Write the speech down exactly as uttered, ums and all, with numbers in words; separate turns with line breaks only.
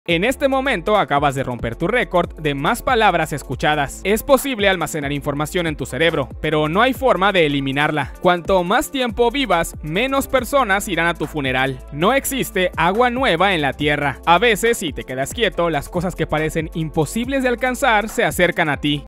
En este momento acabas de romper tu récord de más palabras escuchadas. Es posible almacenar información en tu cerebro, pero no hay forma de eliminarla. Cuanto más tiempo vivas, menos personas irán a tu funeral. No existe agua nueva en la tierra. A veces, si te quedas quieto, las cosas que parecen imposibles de alcanzar se acercan a ti.